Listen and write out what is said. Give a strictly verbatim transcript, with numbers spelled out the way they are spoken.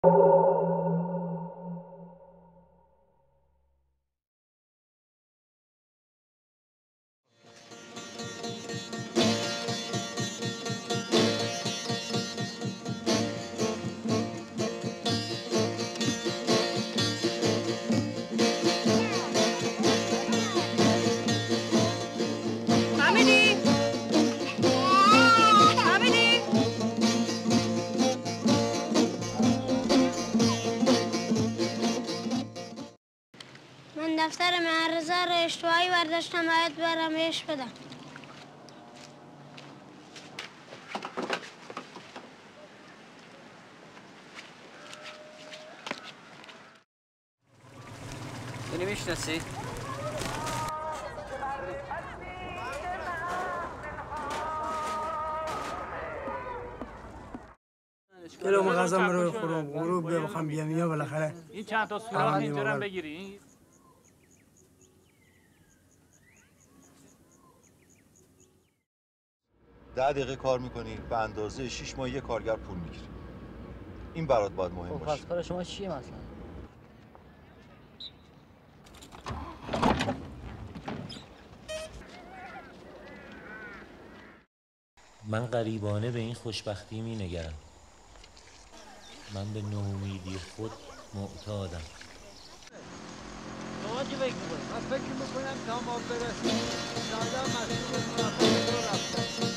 دفتر معرضه رو اشتباهی برداشتم، باید برم بهش بدم. اینو میشناسی؟ کلو مغازم رو خورم غروب بیا بخوام بیام یا بالاخره این چند تا سوراخ اینجا هم بگیری. ده دقیقه کار میکنی به اندازه شیش ماه یه کارگر پول میگیری. این برات باید مهم باشه. پس کار شما چیه مثلا؟ من غریبانه به این خوشبختی می نگرم. من به نومیدی خود معتادم. شما چی فکر میکنید؟ من فکر میکنم تا ما برسیم شاید مسئول مرافعه رو رفتن.